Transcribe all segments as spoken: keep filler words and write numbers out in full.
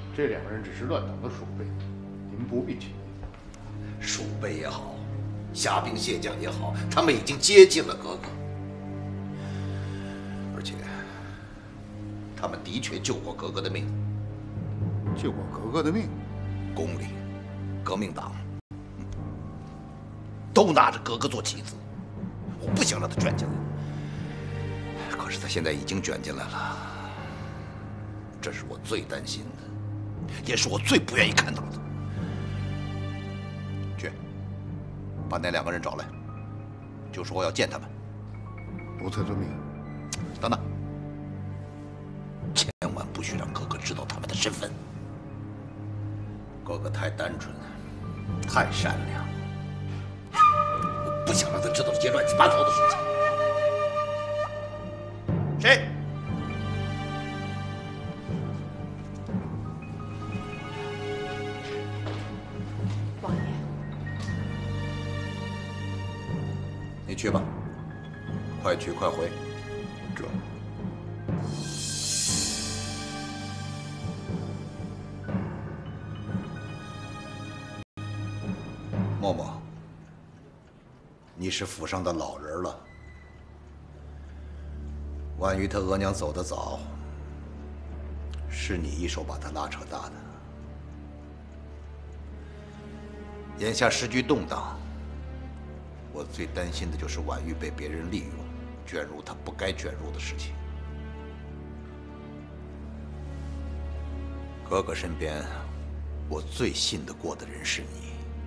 这两个人只是乱党的鼠辈，您不必轻易。 鼠辈也好，虾兵蟹将也好，他们已经接近了格格，而且他们的确救过格格的命。 救过格格的命？ 宫里，革命党都拿着格格做棋子，我不想让他卷进来。可是他现在已经卷进来了，这是我最担心的，也是我最不愿意看到的。去，把那两个人找来，就说我要见他们。 奴才遵命。 等等，千万不许让格格知道他们的身份。格格太单纯，太善良，我不想让他知道这些乱七八糟的事情。谁？ 王爷， 你去吧，快去快回。 这。 默默，你是府上的老人了。万一他额娘走得早，是你一手把他拉扯大的。眼下时局动荡，我最担心的就是婉玉被别人利用，卷入他不该卷入的事情。格格身边，我最信得过的人是你。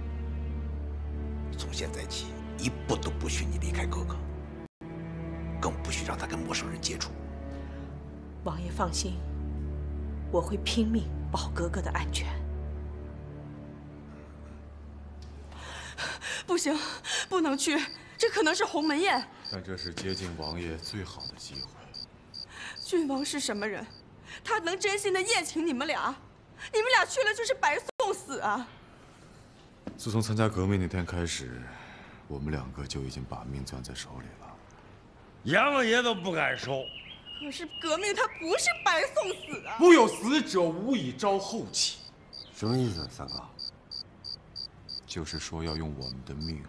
从现在起，一步都不许你离开格格，更不许让他跟陌生人接触。 王爷放心，我会拼命保格格的安全。 不行，不能去，这可能是鸿门宴。 但这是接近王爷最好的机会。 郡王是什么人？他能真心的宴请你们俩？你们俩去了就是白送死啊！ 自从参加革命那天开始，我们两个就已经把命攥在手里了。 阎王爷都不敢收。 可是革命它不是白送死啊！ 不有死者，无以招后起。 什么意思，三哥？ 就是说要用我们的命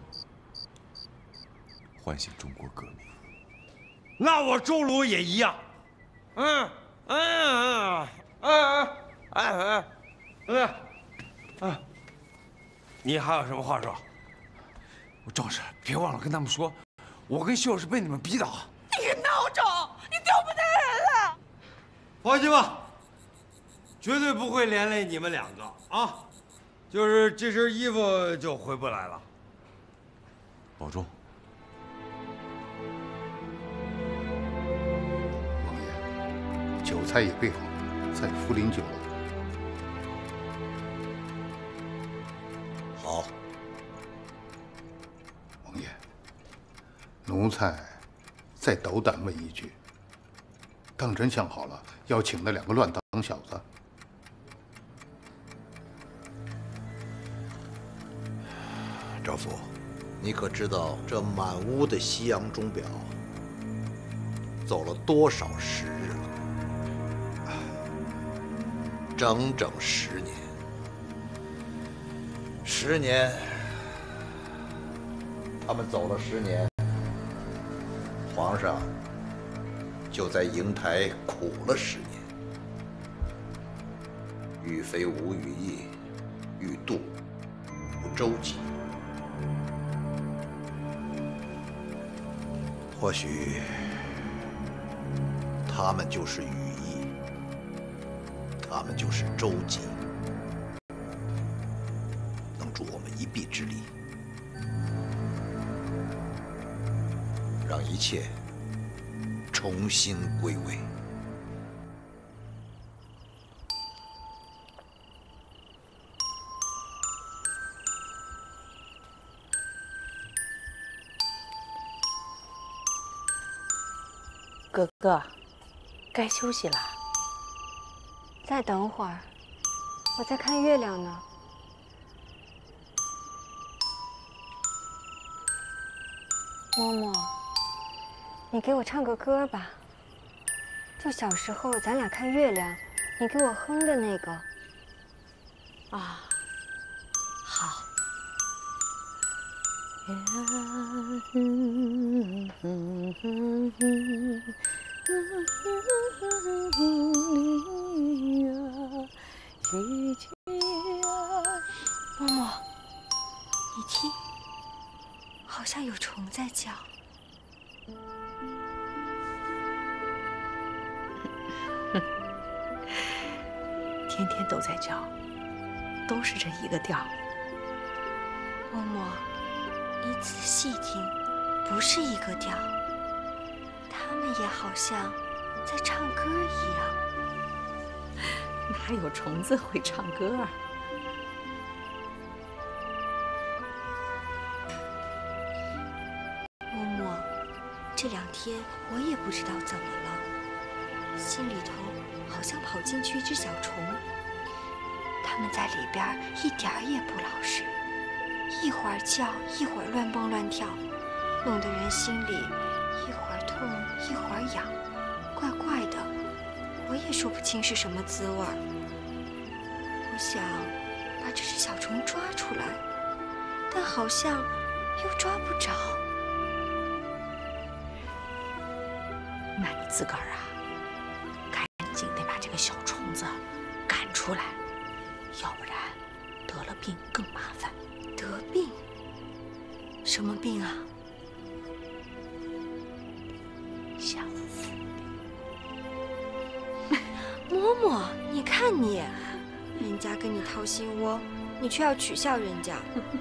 唤醒中国革命。 那我周鲁也一样。嗯嗯嗯嗯嗯嗯嗯嗯。你还有什么话说？ 我赵氏，别忘了跟他们说，我跟秀是被你们逼倒。 你个孬种，你丢不得人了！ 放心吧，绝对不会连累你们两个啊！就是这身衣服就回不来了。 保重。 王爷，酒菜也备好，在福临酒楼。 好。 王爷，奴才再斗胆问一句：当真想好了要请那两个乱党小子？ 赵府，你可知道这满屋的西洋钟表走了多少时日了？整整十年。十年，他们走了十年，皇上就在瀛台苦了十年。欲非吾羽翼，欲度无周急。或许他们就是羽翼，他们就是周急，能助我们一臂之力，让一切重新归位。 哥哥，该休息了。 再等会儿，我在看月亮呢。嬷嬷，你给我唱个歌吧，就小时候咱俩看月亮，你给我哼的那个。 啊，好。 嬷嬷，你听，好像有虫在叫。 天天都在叫，都是这一个调。 嬷嬷，你仔细听，不是一个调，他们也好像在唱歌一样。 哪有虫子会唱歌啊？ 嬷嬷，这两天我也不知道怎么了，心里头好像跑进去一只小虫，它们在里边一点儿也不老实，一会儿叫，一会儿乱蹦乱跳，弄得人心里一会儿痛一会儿痒，怪怪的，我也说不清是什么滋味儿。我想把这只小虫抓出来，但好像又抓不着。 那你自个儿啊，赶紧得把这个小虫子赶出来，要不然得了病更麻烦。 得病？什么病啊？ 想死你！嬷嬷，你看你，人家跟你掏心窝，你却要取笑人家。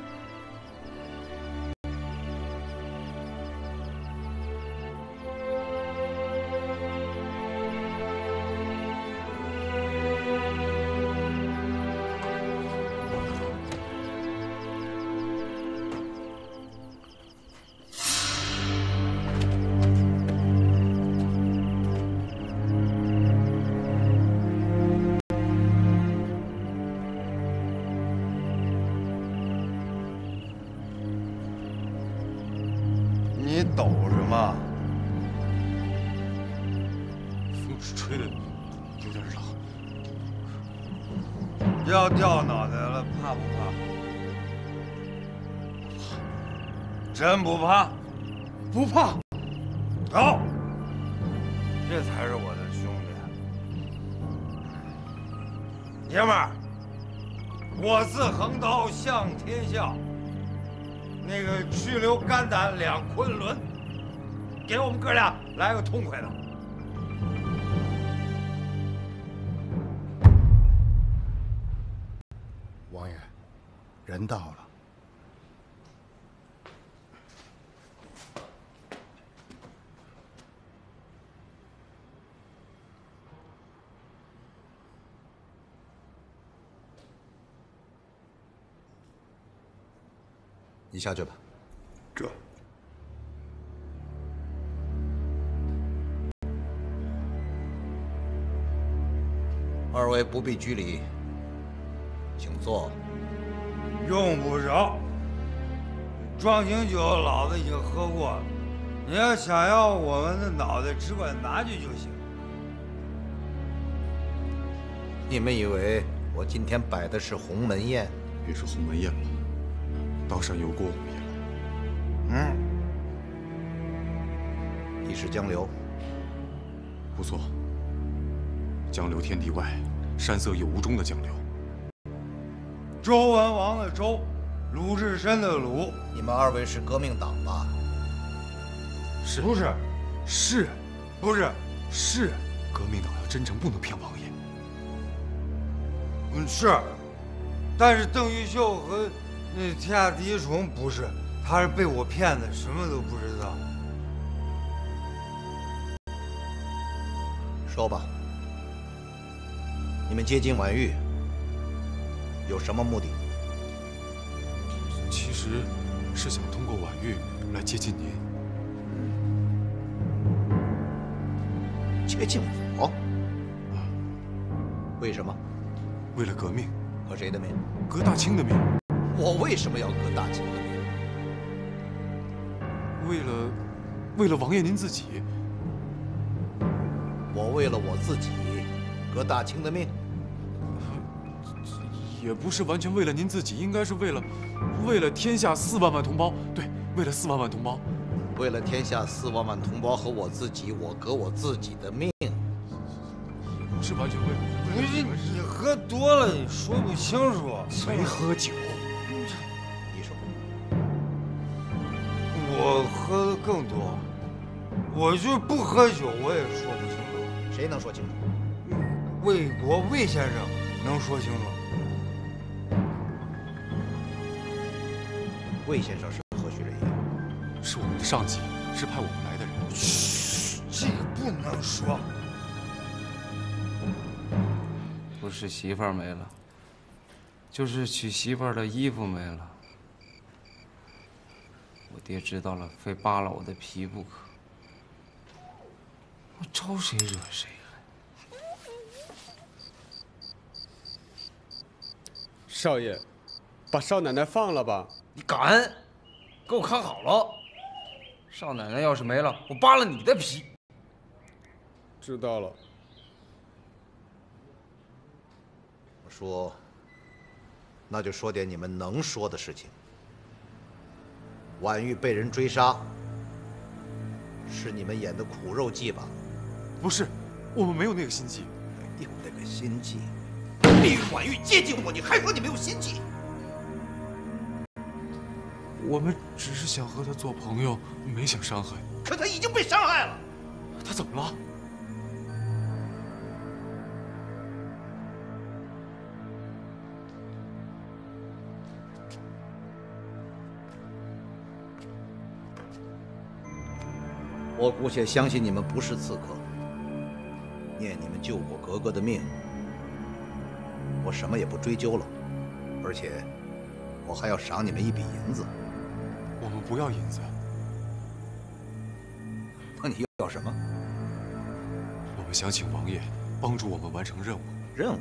你抖什么？ 风吹的有点冷。 要掉脑袋了，怕不怕？真不怕？ 不怕。 好，这才是我的兄弟。爷们儿，我自横刀向天笑。那个去留肝胆两昆仑，给我们哥俩来个痛快的。 王爷，人到了。 你下去吧。 这。 二位不必拘礼，请坐。 用不着，壮行酒老子已经喝过了，你要想要我们的脑袋，只管拿去就行。 你们以为我今天摆的是鸿门宴？ 别说鸿门宴了，刀山油锅我们也嗯， 来。 你是江流？ 不错，江流天地外，山色有无中的江流。 周文王的周，鲁智深的鲁。 你们二位是革命党吧？ 是不是？ 是， 不是？ 是。革命党要真诚，不能骗王爷。 嗯，是。但是邓玉秀和那天下第一虫不是，他是被我骗的，什么都不知道。 说吧，你们接近婉玉有什么目的？ 其实是想通过婉玉来接近您。 接近我？为什么？ 为了革命。 革谁的命？ 革大清的命。 我为什么要革大清的命？ 为了，为了王爷您自己。 我为了我自己，革大清的命？ 也不是完全为了您自己，应该是为了，为了天下四万万同胞。对，为了四万万同胞， 为了天下四万万同胞和我自己，我革我自己的命。也不是完全为了。 不是你喝多了，你说不清楚。 没喝酒。 你说。 我喝的更多，我就不喝酒，我也说不清楚。 谁能说清楚？ 魏国魏先生能说清楚。 魏先生是何许人也？ 是我们的上级，是派我们来的人。 嘘，这个不能说。 不是媳妇儿没了，就是娶媳妇儿的衣服没了。我爹知道了，非扒了我的皮不可。我招谁惹谁了？ 少爷，把少奶奶放了吧！ 你敢？给我看好了！少奶奶要是没了，我扒了你的皮。 知道了。 我说，那就说点你们能说的事情。婉玉被人追杀，是你们演的苦肉计吧？ 不是，我们没有那个心计。 没有那个心计。利用婉玉接近我，你还说你没有心计？ 我们只是想和他做朋友，没想伤害。 可他已经被伤害了。 他怎么了？ 我姑且相信你们不是刺客，念你们救我格格的命，我什么也不追究了，而且我还要赏你们一笔银子。 我们不要银子。 那你要什么？ 我们想请王爷帮助我们完成任务。 任务？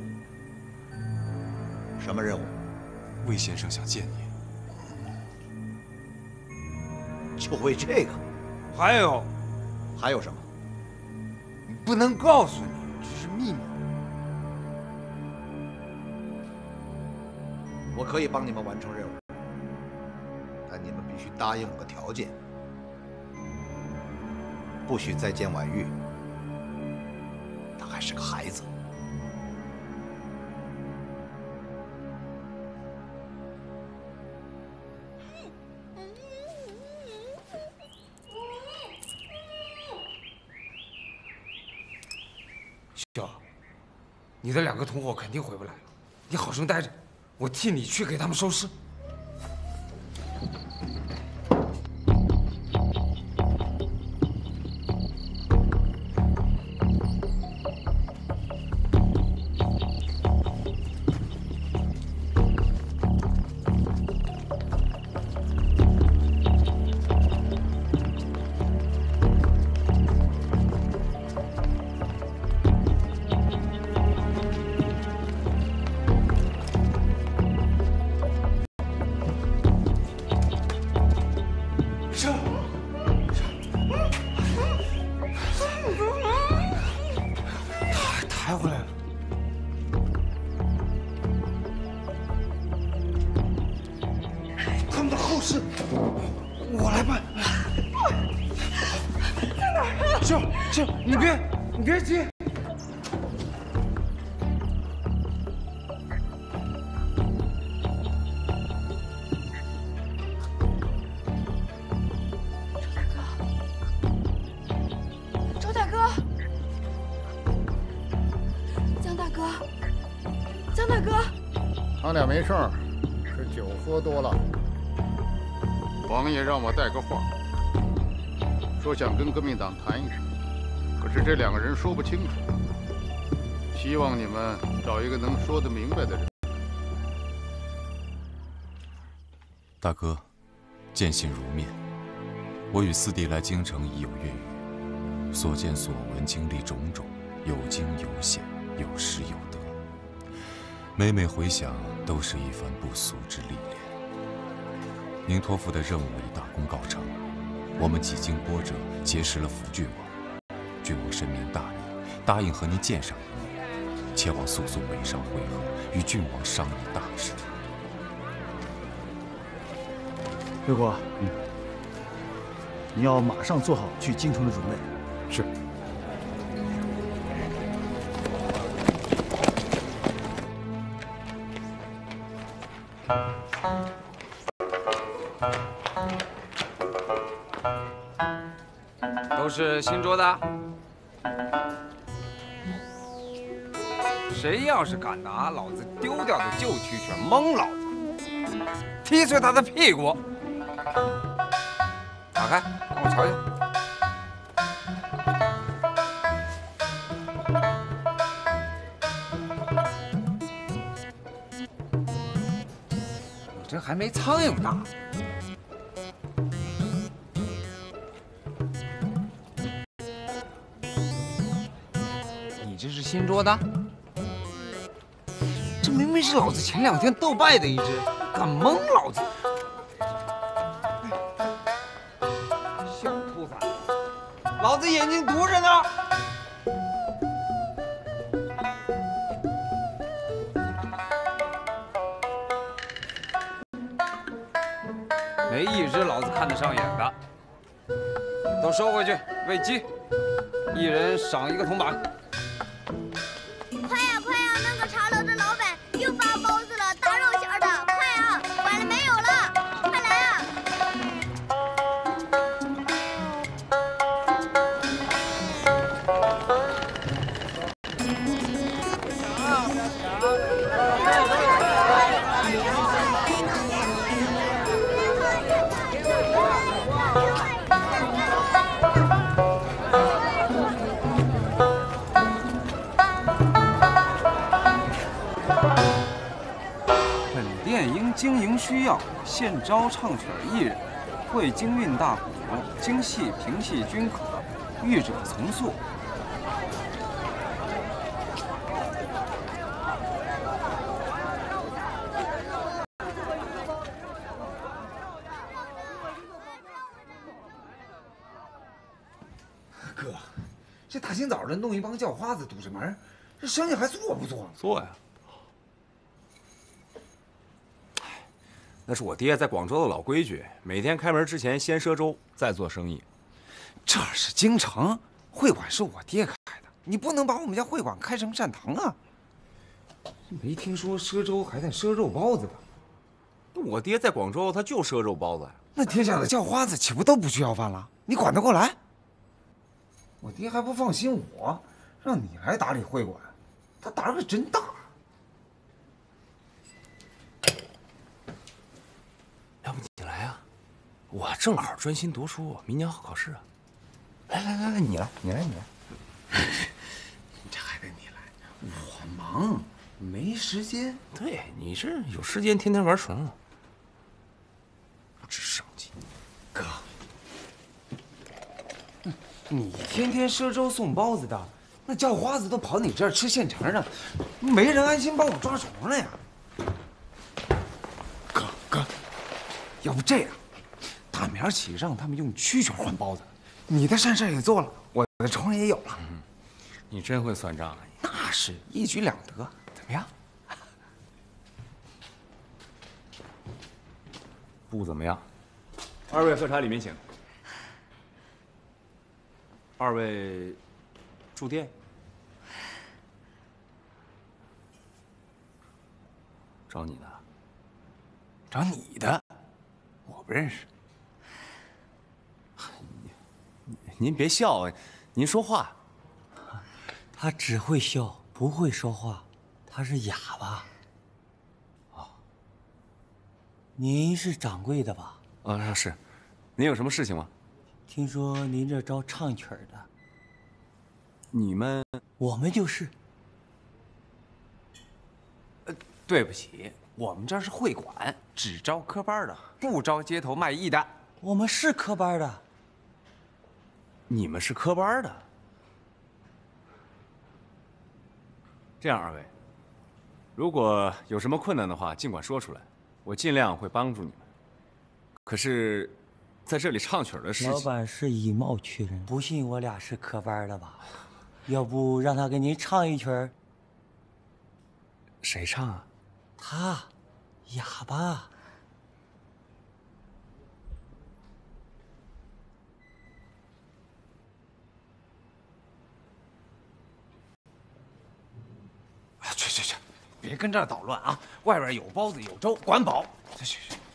什么任务？ 魏先生想见你。 就为这个？ 还有。 还有什么？ 你不能告诉你，这是秘密。 我可以帮你们完成任务，但你们必须答应我个条件：不许再见婉玉，她还是个孩子。 兄，你的两个同伙肯定回不来了，你好生待着，我替你去给他们收尸。抬回来了。他们的后事我来办。 在哪儿啊？ 秀秀，你别你别急。 周大哥，江大哥，江大哥， 他俩没事儿，是酒喝多了。王爷让我带个话，说想跟革命党谈一谈，可是这两个人说不清楚，希望你们找一个能说得明白的人。 大哥，见信如面。我与四弟来京城已有月余，所见所闻，经历种种，有惊有险，有失有得。每每回想，都是一番不俗之历练。您托付的任务已大功告成，我们几经波折，结识了辅郡王。郡王深明大义，答应和您见上一面。 前往速速北上会合，与郡王商议大事。 魏国，嗯，你要马上做好去京城的准备。 是。 都是新捉的。谁要是敢拿老子丢掉的旧蛐蛐蒙老子，踢碎他的屁股！打开，让我瞧瞧。你这还没苍蝇大。 这是新捉的，这明明是老子前两天斗败的一只，敢蒙老子！小兔崽子，老子眼睛毒着呢！没一只老子看得上眼的，都收回去喂鸡，一人赏一个铜板。 又发包子了，大肉馅的，快啊！晚了没有了，快来啊！ 经营需要，现招唱曲艺人，会京韵大鼓，京戏评戏均可，欲者从速。哥，这大清早的弄一帮叫花子堵着门，这生意还做不做？ 做呀。 那是我爹在广州的老规矩，每天开门之前先赊粥，再做生意。 这是京城，会馆是我爹开的，你不能把我们家会馆开成善堂啊！没听说赊粥还带赊肉包子的。 我爹在广州，他就赊肉包子呀。 那天下的叫花子岂不都不去要饭了？你管得过来？我爹还不放心我，让你来打理会馆，他胆儿可真大。 要不你来啊？我正好专心读书，明年好考试啊！ 来来来来，你来，你来，你来。这还得你来？我忙，没时间。 对，你是有时间天天玩纯了，不知上进。 哥，你天天赊粥送包子的，那叫花子都跑你这儿吃现成的，没人安心把我抓虫了呀。哥哥。 要不这样，大明儿起让他们用蛐蛐换包子，你的善事也做了，我的虫也有了。 嗯，你真会算账啊！ 那是一举两得，怎么样？ 不怎么样。二位喝茶里面请。二位住店？找你的？ 找你的？ 我不认识。 您别笑啊，您说话。 他只会笑，不会说话，他是哑巴。 哦， 您是掌柜的吧？ 啊，是。您有什么事情吗？ 听说您这招唱曲的。 你们？ 我们就是。 呃，对不起。 我们这是会馆，只招科班的，不招街头卖艺的。 我们是科班的。 你们是科班的？这样，二位，如果有什么困难的话，尽管说出来，我尽量会帮助你们。可是，在这里唱曲的事情， 老板是以貌取人，不信我俩是科班的吧？要不让他给您唱一曲儿？ 谁唱啊？ 他，哑巴。 哎，去去去，别跟这儿捣乱啊！外边有包子有粥，管饱。去去去。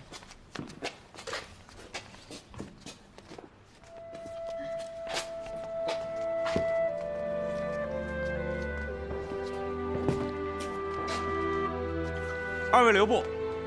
二位留步。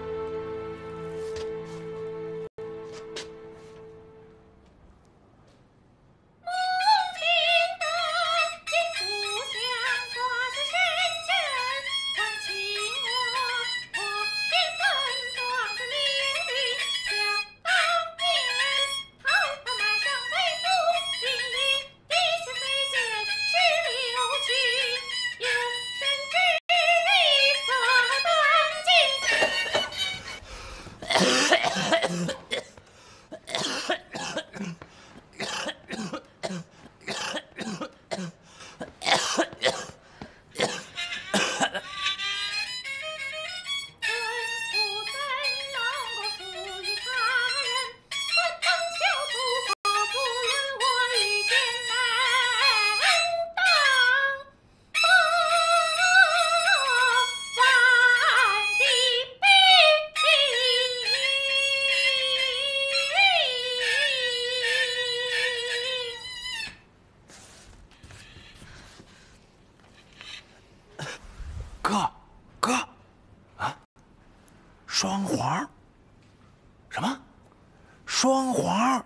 哥，哥，啊，双簧？什么？双簧？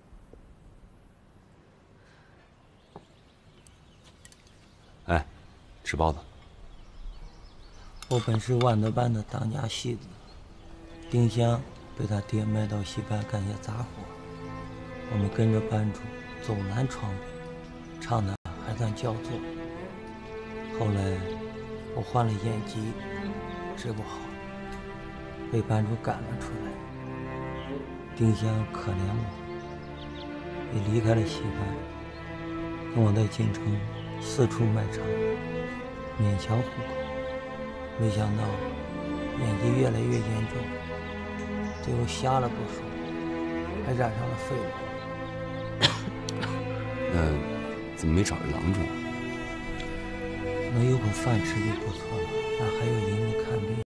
哎，吃包子。 我本是万德班的当家戏子，丁香被他爹卖到西班干些杂活，我们跟着班主走南闯北，唱的还算叫座。后来我患了眼疾，治不好，被班主赶了出来。丁香可怜我，也离开了戏班，跟我在京城四处卖唱，勉强糊口。没想到眼疾越来越严重，最后瞎了不说，还染上了肺痨。 那怎么没找个郎中啊？ 能有口饭吃就不错了，哪还有银子看病？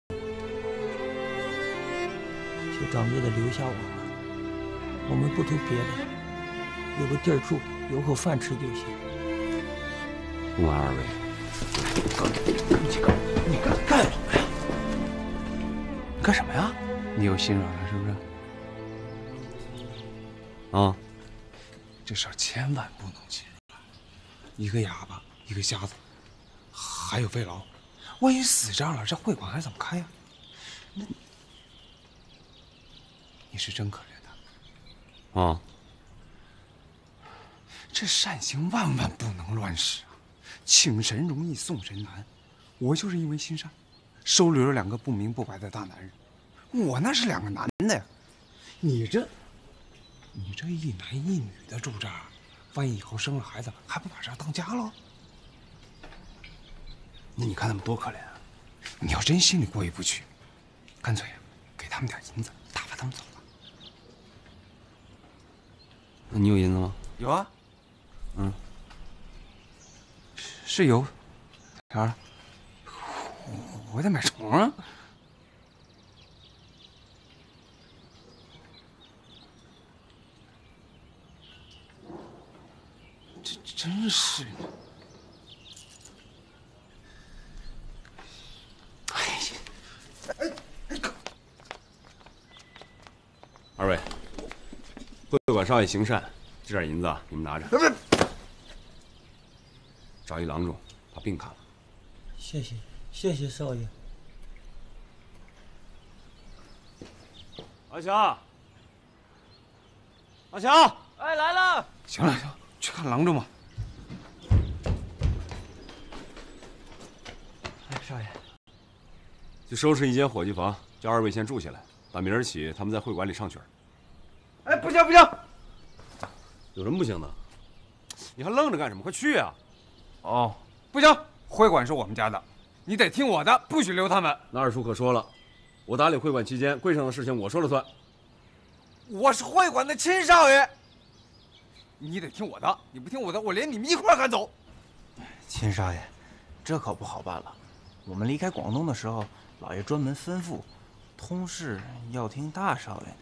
求掌柜的留下我吧，我们不图别的，有个地儿住，有口饭吃就行。 不瞒二位， 你干你干干什么呀？你干什么呀？你又心软了是不是？ 啊， 这事儿千万不能心软。一个哑巴，一个瞎子，还有肺痨，万一死这样了，这会馆还怎么开呀？那，你是真可怜他。 啊， 这善行万万不能乱使啊！请神容易送神难。我就是因为心善，收留了两个不明不白的大男人。我那是两个男的呀，你这，你这一男一女的住这儿，万一以后生了孩子，还不把这儿当家了？你看他们多可怜啊！你要真心里过意不去，干脆给他们点银子，打发他们走了。 那你有银子吗？ 有啊， 嗯， 是有。啥了？我得买虫啊！这真是……哎呀！哎哎哥， 二位，会馆少爷行善，这点银子啊，你们拿着。找一郎中，把病看了。 谢谢，谢谢少爷。 阿强，阿强， 哎，来了。 行了行了，去看郎中吧。 哎，少爷， 就收拾一间伙计房，叫二位先住下来。打明儿起，他们在会馆里唱曲儿。 哎，不行不行， 有什么不行的？你还愣着干什么？快去啊！ 哦，不行，会馆是我们家的， 你得听我的，不许留他们。 那二叔可说了，我打理会馆期间，柜上的事情我说了算。 我是会馆的亲少爷，你得听我的，你不听我的，我连你们一块赶走。 亲少爷，这可不好办了。我们离开广东的时候，老爷专门吩咐，通事要听大少爷的。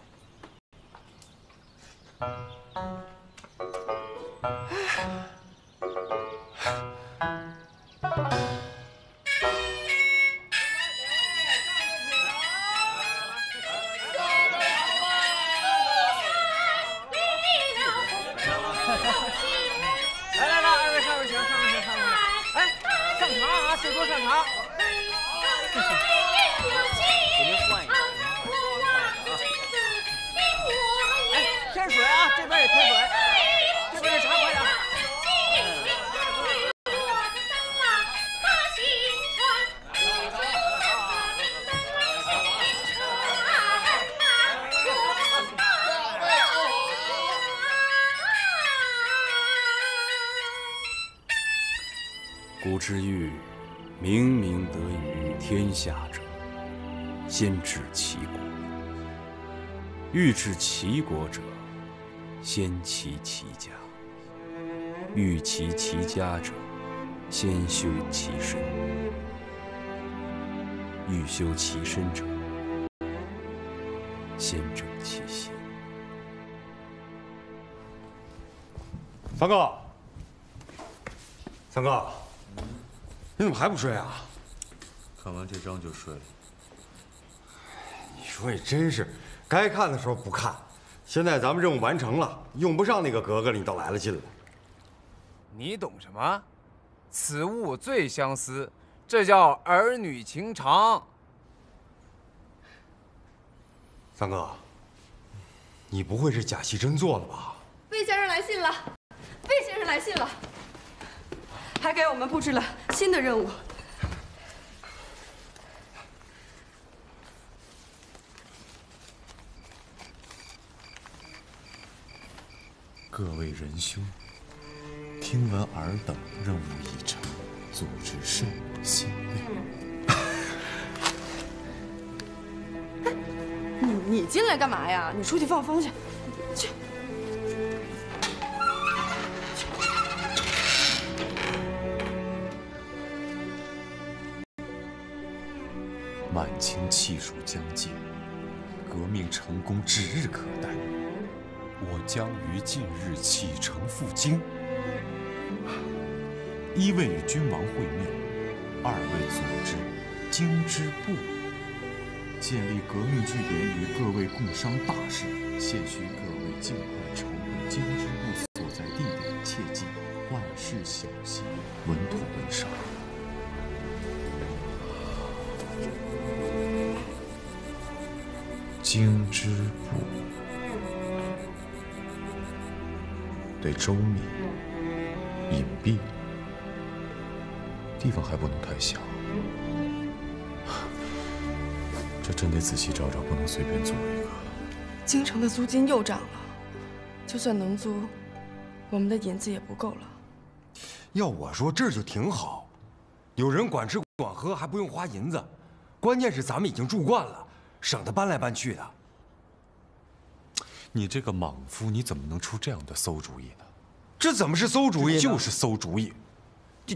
来来来，二位上位请，上位请，上位请。哎，上茶啊，这桌上茶。给您换一个。哎，添水啊，这边也添水。这边这茶快点。 古之欲明明德于天下者，先治其国；欲治其国者，先齐其家；欲齐其家者，先修其身；欲修其身者，先正其心。 三哥，三哥。 你怎么还不睡啊？ 看完这章就睡了。 你说也真是，该看的时候不看。现在咱们任务完成了，用不上那个格格了，你倒来了劲了。 你懂什么？此物最相思，这叫儿女情长。 三哥，你不会是假戏真做了吧？ 魏先生来信了，魏先生来信了。 还给我们布置了新的任务。 各位仁兄，听闻尔等任务已成，组织甚欣慰。 你你进来干嘛呀？你出去放风去，去。 满清气数将尽，革命成功指日可待。我将于近日启程赴京，一位与君王会面，二位组织京支部，建立革命据点与各位共商大事。现需各位尽快筹备京支部所在地点，切记万事小心，稳妥为上。 京支部得周密、隐蔽，地方还不能太小。这真得仔细找找，不能随便租一个。 京城的租金又涨了，就算能租，我们的银子也不够了。 要我说，这就挺好，有人管吃管喝，还不用花银子。关键是咱们已经住惯了。 省得搬来搬去的。 你这个莽夫，你怎么能出这样的馊主意呢？ 这怎么是馊主意呢？ 就是馊主意。 这，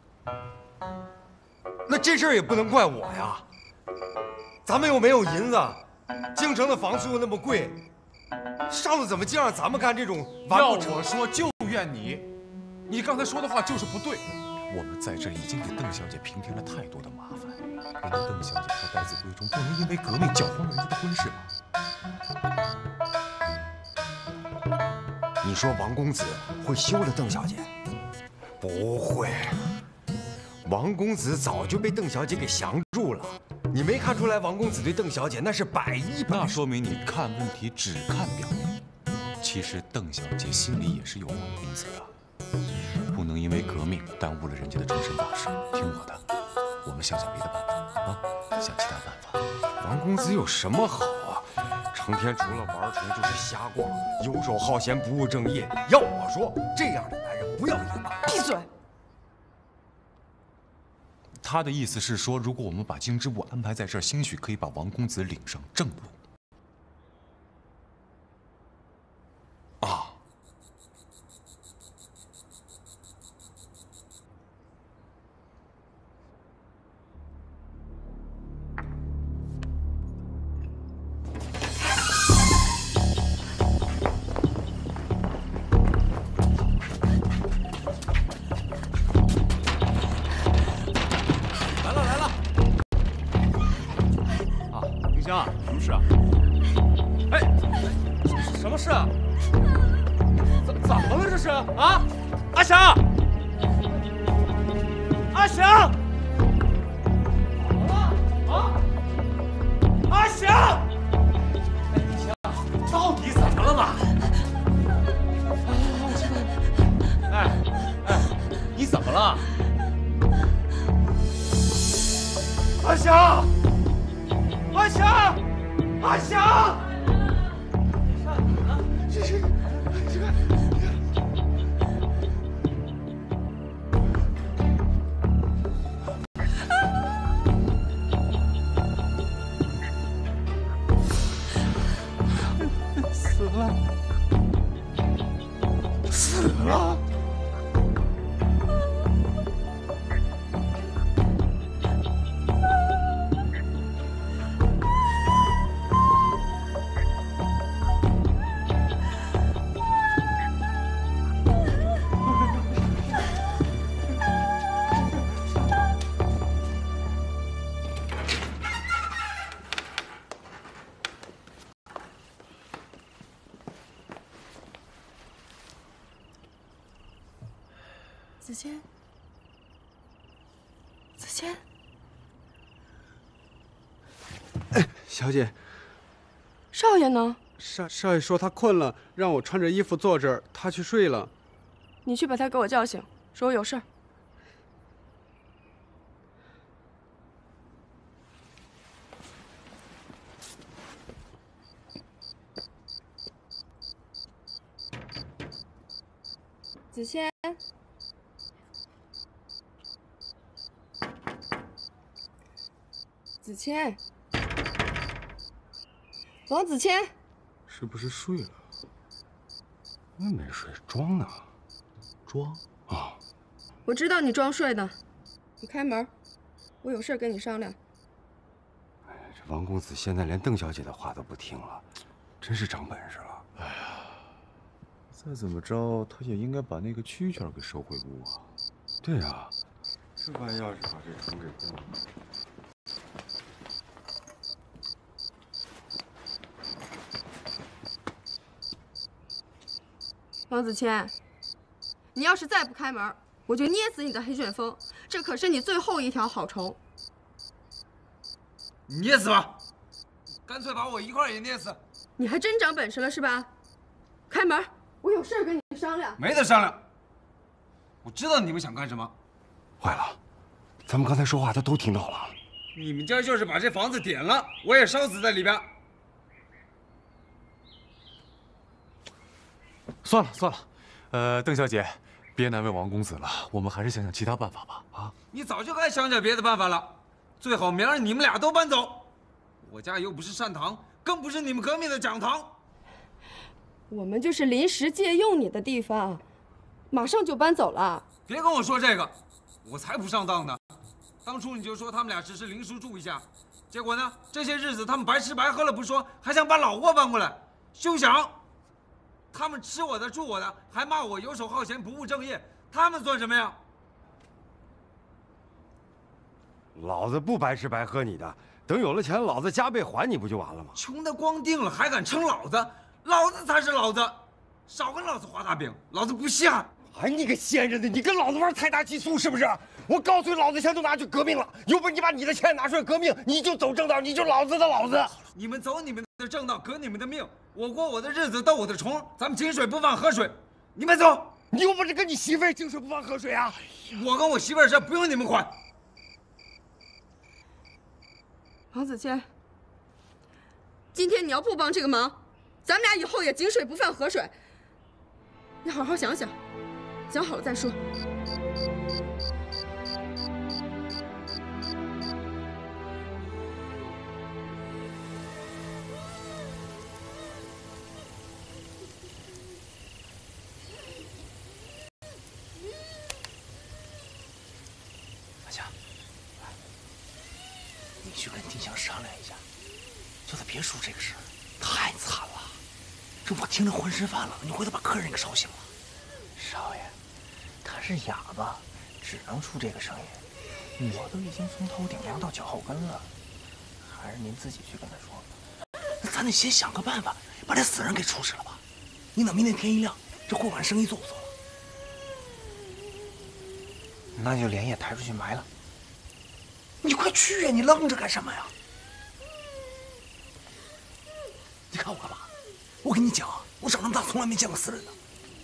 那这事儿也不能怪我呀。咱们又没有银子，京城的房租又那么贵，上头怎么就让咱们干这种完要不成？ 我说，就怨你，你刚才说的话就是不对。我们在这里已经给邓小姐平添了太多的麻烦。 人家邓小姐还待字闺中，不能因为革命搅黄了人家的婚事吧？你说王公子会休了邓小姐？不会，王公子早就被邓小姐给降住了。你没看出来王公子对邓小姐那是百依百顺？ 那说明你看问题只看表面。其实邓小姐心里也是有王公子的，不能因为革命耽误了人家的终身大事。听我的。 我们想想别的办法啊，想其他办法。 王公子有什么好啊？成天除了玩虫就是瞎逛，游手好闲，不务正业。要我说，这样的男人不要也罢。 闭嘴！ 他的意思是说，如果我们把京之部安排在这儿，兴许可以把王公子领上正路。啊！ 来了来了！啊，丁香啊，什么事啊？哎，什么事啊？怎怎么了这是？啊，阿祥，阿祥，怎么了？啊，阿祥，哎，丁香，到底怎么了嘛？哎哎，你怎么了？阿祥，阿祥，阿祥！这是这个。死了，死了。 子谦，子谦， 哎，小姐， 少爷呢？ 少少爷说他困了，让我穿着衣服坐这儿，他去睡了。 你去把他给我叫醒，说我有事儿。子谦，子谦，王子谦， 是不是睡了？我没睡，装呢。 装啊！ 我知道你装睡呢。你开门，我有事跟你商量。 哎，这王公子现在连邓小姐的话都不听了，真是长本事了。 哎呀！再怎么着，他也应该把那个蛐蛐给收回屋啊。 对呀，这把钥匙把这虫给关了。 王子谦，你要是再不开门，我就捏死你的黑旋风。这可是你最后一条好虫。 你捏死吧，干脆把我一块也捏死。 你还真长本事了是吧？开门。我有事跟你商量， 没得商量。我知道你们想干什么。 坏了，咱们刚才说话他都听到了。 你们家就是把这房子点了，我也烧死在里边。 算了算了，呃，邓小姐，别难为王公子了，我们还是想想其他办法吧。啊， 你早就该想想别的办法了，最好明儿你们俩都搬走。我家又不是善堂，更不是你们革命的讲堂。 我们就是临时借用你的地方，马上就搬走了。 别跟我说这个，我才不上当呢。当初你就说他们俩只是临时住一下，结果呢，这些日子他们白吃白喝了不说，还想把老窝搬过来，休想！他们吃我的住我的，还骂我游手好闲不务正业，他们算什么呀？ 老子不白吃白喝你的，等有了钱，老子加倍还你不就完了吗？ 穷得光腚了，还敢称老子？老子才是老子，少跟老子画大饼，老子不稀罕。 哎，你个闲人的，你跟老子玩财大气粗是不是？我告诉你，老子钱都拿去革命了，有本事你把你的钱拿出来革命，你就走正道，你就老子的老子。 你们走你们的正道，革你们的命，我过我的日子，斗我的虫，咱们井水不犯河水。你们走， 你有本事跟你媳妇儿井水不犯河水啊！ 我跟我媳妇儿的事不用你们管。 王子谦，今天你要不帮这个忙，咱们俩以后也井水不犯河水。你好好想想，想好了再说。 你去跟丁香商量一下，叫他别说这个事儿，太惨了。这我听着浑身发冷，你回头把客人给烧醒了。少爷，他是哑巴，只能出这个声音。我都已经从头顶凉到脚后跟了，还是您自己去跟他说。那咱得先想个办法，把这死人给处死了吧。你等明天天一亮，这过晚生意做不做了？那就连夜抬出去埋了。你快去呀！你愣着干什么呀？你看我干嘛？我跟你讲啊，我长这么大从来没见过死人呢。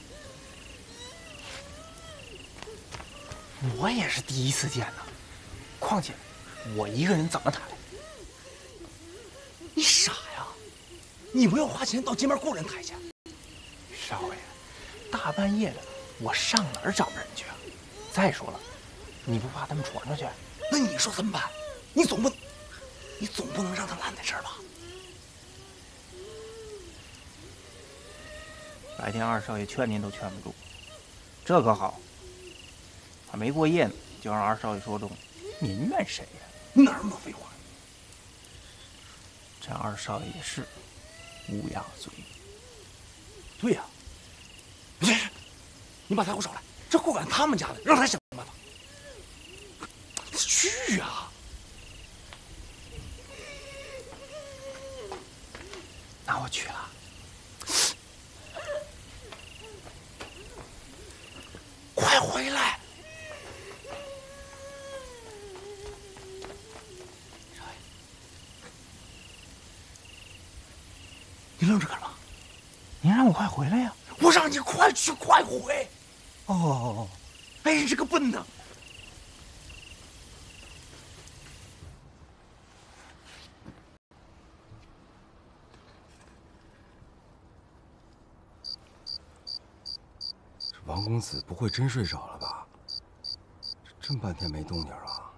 我也是第一次见呢，况且我一个人怎么抬？你傻呀？你不要花钱到街边雇人抬去。少爷，大半夜的，我上哪儿找人去啊？再说了，你不怕他们传出去？那你说怎么办？你总不，你总不能让他烂在这儿吧？白天二少爷劝您都劝不住，这可好，还没过夜呢，就让二少爷说中，您怨谁呀？哪儿那么多废话？这二少爷也是乌鸦嘴。对呀、啊，别，你把他给我找来，这过赶他们家的，让他想办法。去啊！那我去了。快回来！你愣着干嘛？您让我快回来呀！我让你快去快回。哦，哎，你这个笨的！ 王公子不会真睡着了吧？这么半天没动静啊！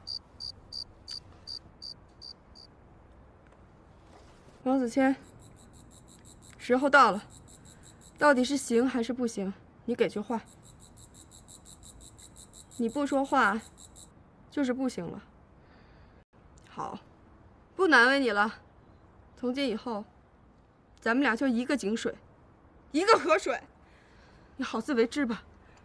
王子谦，时候到了，到底是行还是不行？你给句话。你不说话，就是不行了。好，不难为你了。从今以后，咱们俩就一个井水，一个河水。你好自为之吧。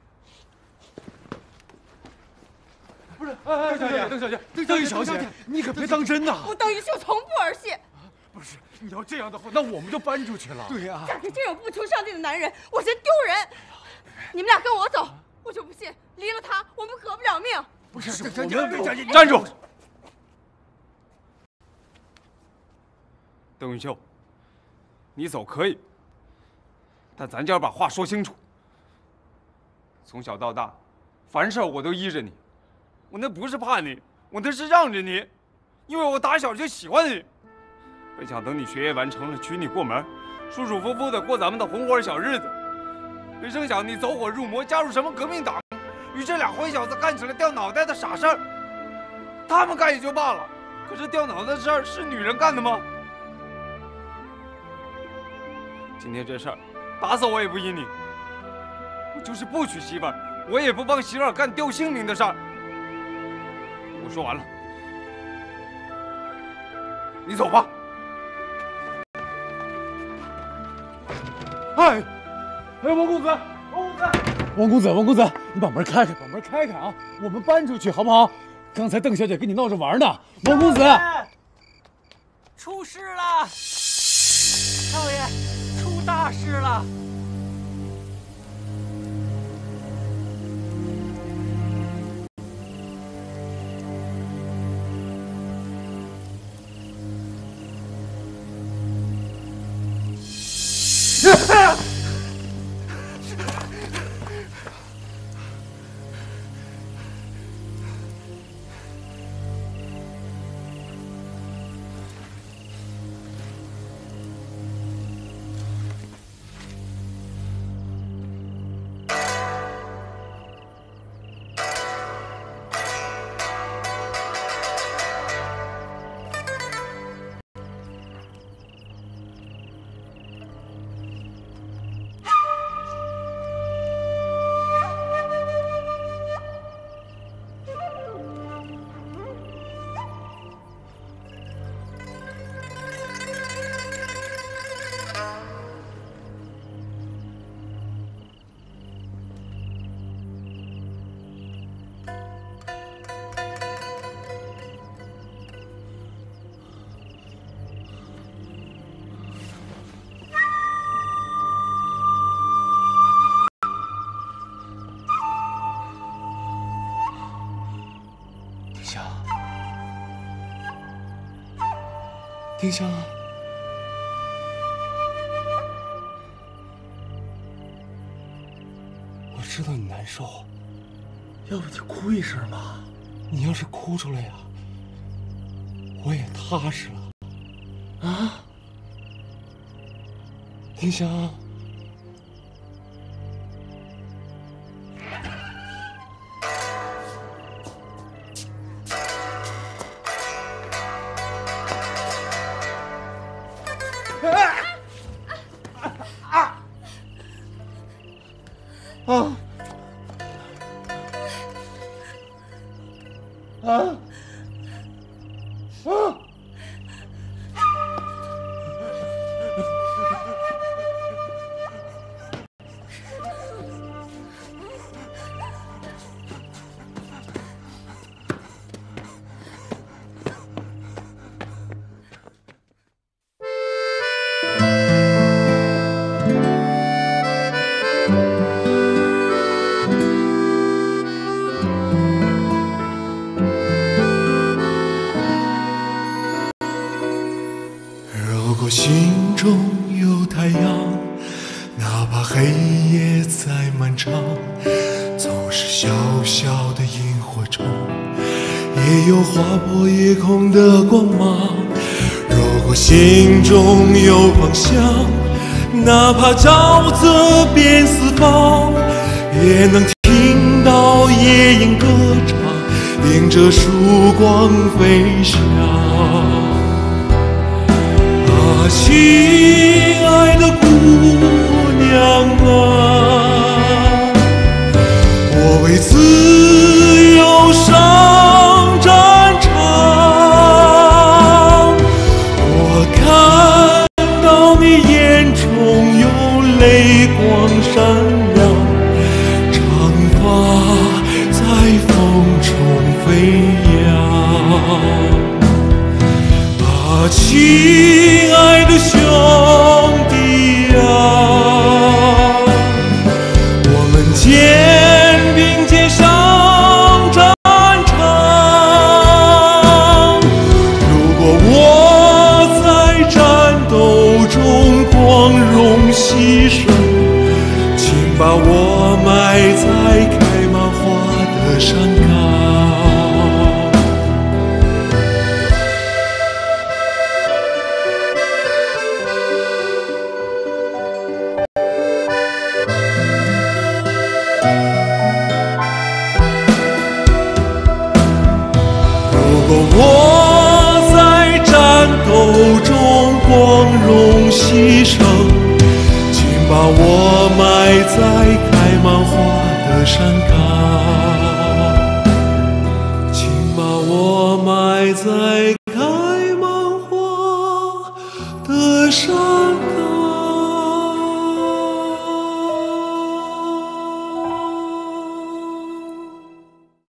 不是，哎，邓小姐，邓小姐，邓小姐，你可别当真呐！ 我邓玉秀从不儿戏。 不是，你要这样的话，那我们就搬出去了。对呀， 嫁给这种不求上进的男人，我嫌丢人。你们俩跟我走，我就不信离了他，我们革不了命。 不是， 邓小姐， 站住！邓玉秀，你走可以，但咱家把话说清楚。从小到大，凡事我都依着你，我那不是怕你，我那是让着你，因为我打小就喜欢你。本想等你学业完成了，娶你过门，舒舒服服的过咱们的红火小日子。没成想你走火入魔，加入什么革命党，与这俩坏小子干起了掉脑袋的傻事儿。他们干也就罢了，可是掉脑袋的事儿是女人干的吗？今天这事儿，打死我也不依你。我就是不娶媳妇儿，我也不帮媳妇儿干丢性命的事儿。我说完了，你走吧。哎，哎，王公子，王公子，王公子，王公子，你把门开开，把门开开啊！我们搬出去好不好？刚才邓小姐跟你闹着玩呢，王公子， 出事了，少爷，出大事了！ 丁香，我知道你难受，要不你哭一声吧？你要是哭出来呀，我也踏实了。啊，丁香。啊啊啊！ 如果心中有太阳，哪怕黑夜再漫长，总是小小的萤火虫，也有划破夜空的光芒。如果心中有方向，哪怕沼泽遍四方，也能听到夜莺歌唱，迎着曙光飞翔。啊，亲爱的姑娘啊，我为自由上战场，我看到你眼中有泪光闪亮，长发在风中飞扬。啊，亲爱的兄弟啊，我们肩并肩上战场。如果我在战斗中光荣牺牲，请把我埋在开满花的山岗。我在战斗中光荣牺牲，请把我埋在开满花的山岗，请把我埋在开满花的山岗。